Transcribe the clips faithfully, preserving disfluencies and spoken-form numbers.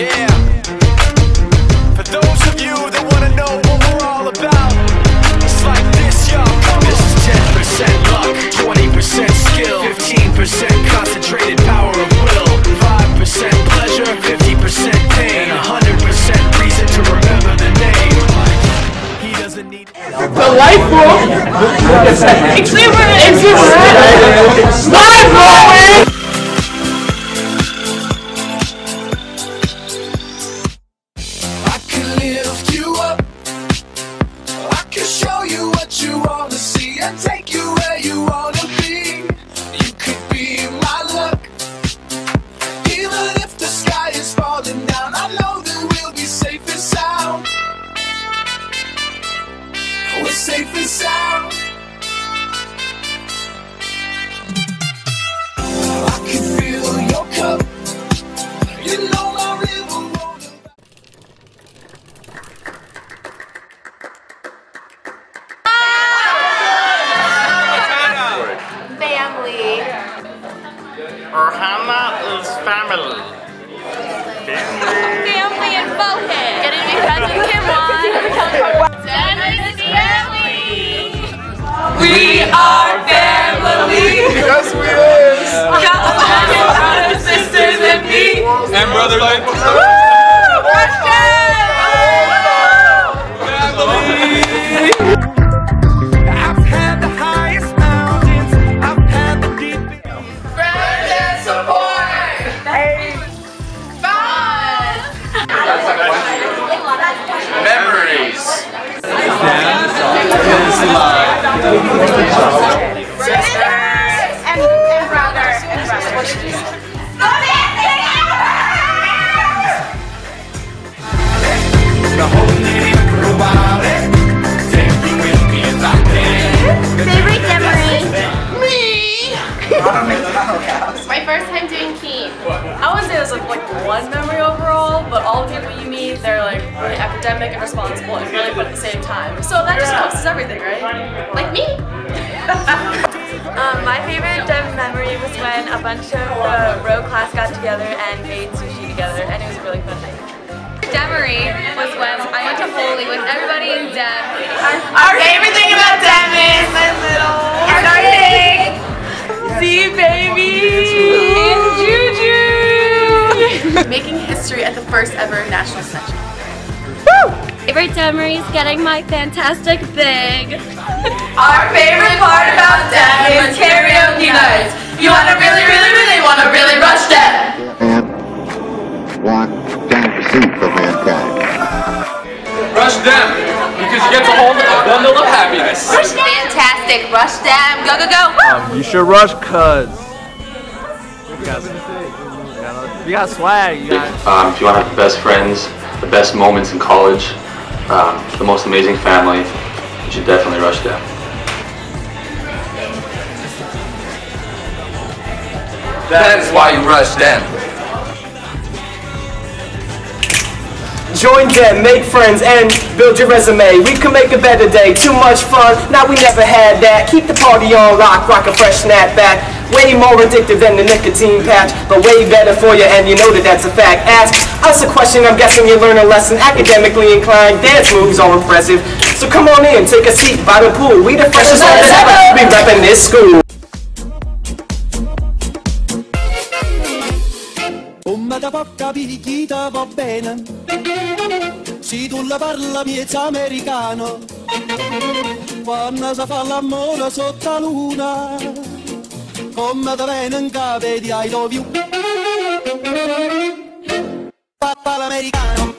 Yeah. For those of you that want to know what we're all about, it's like this, y'all. This is ten percent luck, twenty percent skill, fifteen percent concentrated power of will, five percent pleasure, fifty percent pain, and one hundred percent reason to remember the name. He doesn't need Delightful! Exuberant! Exuberant! Mind-blowing! I can lift you up, I can show you what you want to see and take you where you want to be. You could be my luck, even if the sky is falling down. I know that we'll be safe and sound. We're safe and sound. I can feel your cup, you know my river won't. Family. Ohana is family. Family and Bowhead. Getting to be friends with Kim Won. Family's family. We are family. Yes, we is! Got brothers, sisters, and me. And brother like I've had the highest mountains, I've had the deepest. Friends and support. Hey. Fun. memories. Sisters and, and brothers and brothers. Favorite memory? Me! My first time doing Keen. I wouldn't say there's like, like one memory overall, but all the people you meet, they're like really academic and responsible and really fun at the same time. So that just encompasses everything, right? Like me? Um, my favorite Dem memory was when a bunch of the row class got together and made sushi together, and it was a really fun night. Demery was when I went to Holy with everybody in Dem. Our favorite thing about Dem is my little Starting! See baby And Juju! making history at the first ever national convention. Favorite memory is getting my fantastic big. Our favorite part about Dem is karaoke nights. You wanna really, really, really wanna really rush Dem. And one down pursuit for mankind. Rush them, because you get to hold a bundle of happiness. Fantastic! Rush Dem! Go, go, go! Woo! You should rush, cuz. You got, you got swag. You got... Um, if you want to have the best friends, the best moments in college, um, the most amazing family, you should definitely rush them. That is why you rush them. Join them, make friends, and build your resume. We can make a better day. Too much fun, now we never had that. Keep the party on lock, rock a fresh snapback. Way more addictive than the nicotine patch, but way better for you, and you know that that's a fact. Ask us a question, I'm guessing you learn a lesson. Academically inclined, dance moves are impressive. So come on in, take a seat by the pool. We the freshest ones that ever be repping this school. Come da poca picchita va bene, si tu la parla miezza americano, quando si fa l'amore sotto la luna, come da bene in capo di I love you, papà l'americano.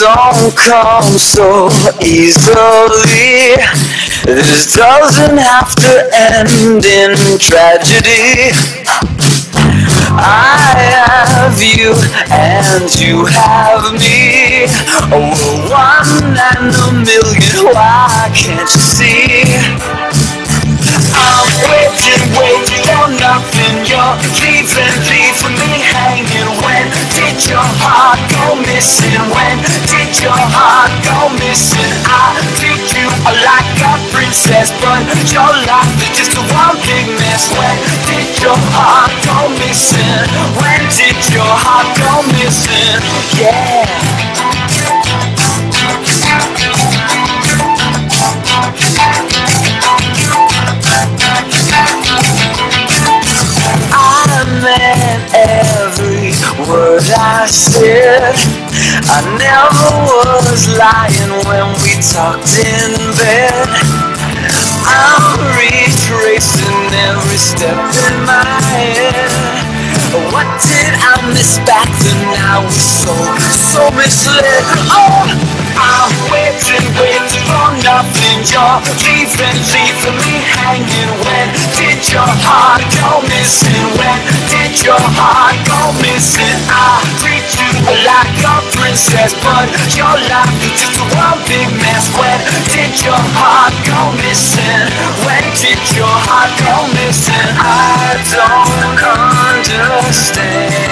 don't come so easily. This doesn't have to end in tragedy. I have you and you have me. Oh, one and a million, why can't you see? I'm waiting, waiting for nothing. You're leaving, leaving me hanging. When did your heart go missing? When did your heart go missing? I treat you like a princess, but your life is just a one big mess. When did your heart go missing? When did your heart go missing? Yeah. I meant every word I said. I never was lying when we talked in bed. I'm retracing every step in my head. What did I miss back then? I was so, so misled. Oh, I'm waiting, waiting for nothing. You're leaving, leaving me hanging. When did your heart go missing? When did your heart go missing? I treat you like a princess, but your life is just one big mess. When did your heart go missing? When did your heart go missing? I don't understand.